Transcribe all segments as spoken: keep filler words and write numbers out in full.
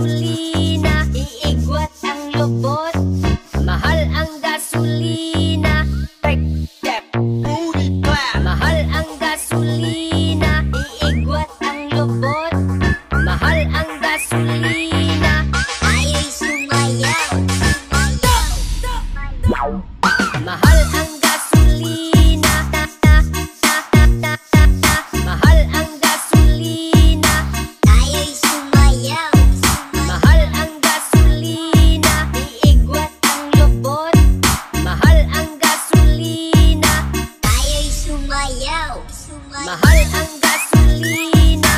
gasolina, iigwat ang lubot. Mahal ang gasolina, mahal ang gasolina, iigwat ang lubot. Mahal ang gasolina, aya'y sumayaw. Mahal ang gasolina, mahal ang gasolina, aya'y sumayaw. Mahal ang gasolina, iigwat ang lubot. Mahal ang gasolina, aya'y sumayaw. Mahal ang gasolina,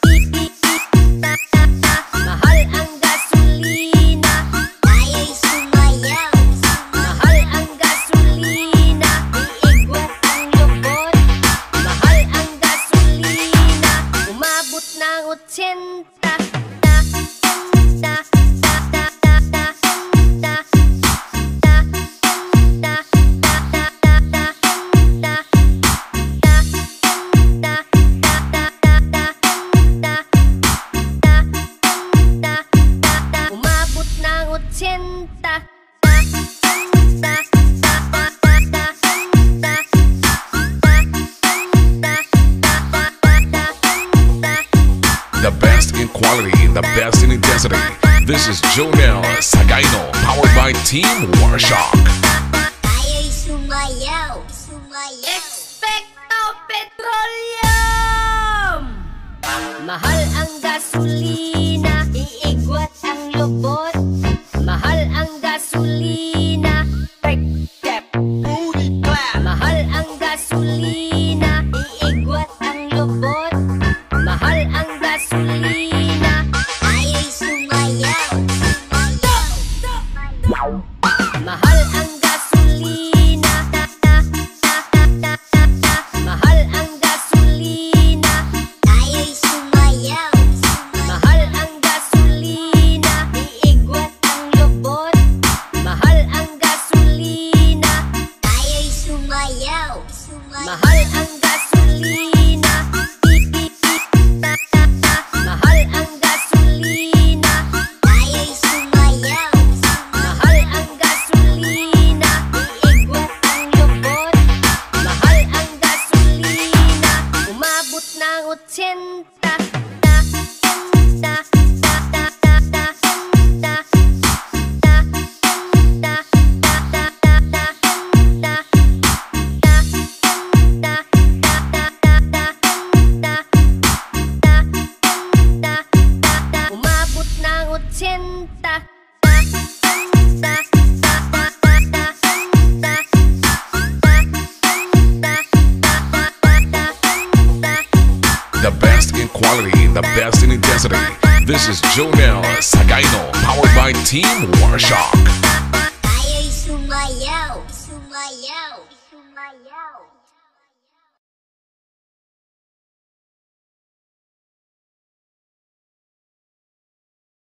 mahal ang gasolina, aya'y sumayaw. Mahal ang gasolina, iigwat ang lubot. Mahal ang gasolina, umabot ng otsyenta. Umabot ng otsyenta. The best in quality, the best in intensity. This is Jonel Sagayno, powered by Team Warshock. Aya'y sumayaw, sumayaw. Expecto Petroleum! Mahal ang gasolina, iigwat ang lubot. Mahal ang gasolina, mahal ang gasolina, iigwat ang lubot. Mahal ang gasolina, aya'y sumayaw. Mahal ang gasolina, mahal ang gasolina, aya'y sumayaw. Mahal ang gasolina, iigwat ang lubot. Mahal ang gasolina, aya'y sumayaw. Mahal ang gasolina, mahal ang gasolina, aya'y sumayaw. Mahal ang gasolina, iigwat ang lubot. Mahal ang gasolina, umabot ng otsyenta. Umabot ng otsyenta. The best in quality, the best in intensity. This is Jonel Sagayno, powered by Team Warshock. Aya'y sumayaw, sumayaw, sumayaw.